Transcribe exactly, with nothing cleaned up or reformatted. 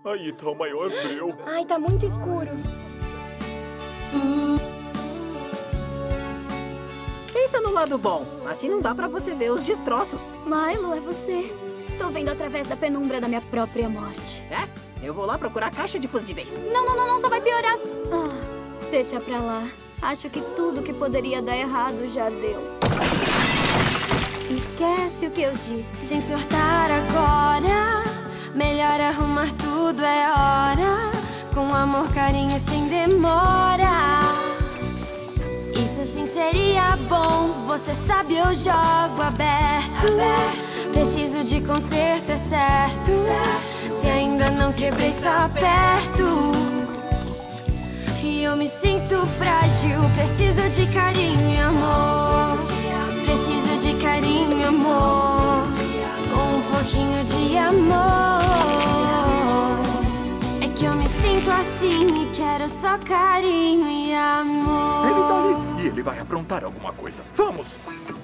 Aí tá o maior breu. Ai, tá muito escuro. Pensa no lado bom. Assim não dá pra você ver os destroços. Milo, é você. Tô vendo através da penumbra da minha própria morte. É? Eu vou lá procurar a caixa de fusíveis. Não, não, não, não. Só vai piorar. Ah, deixa pra lá. Acho que tudo que poderia dar errado já deu. Esquece o que eu disse. Sem surtar agora, melhor arrumar tudo, é hora. Com amor, carinho e sem demora. Isso sim seria bom. Você sabe, eu jogo aberto. Preciso de conserto, é certo. Se ainda não quebrei, está perto. E eu me sinto frágil. Preciso de carinho e amor. Preciso de carinho e amor. Um pouquinho de amor. É que eu me sinto assim e quero só carinho e amor. Ele tá ali e ele vai aprontar alguma coisa. Vamos!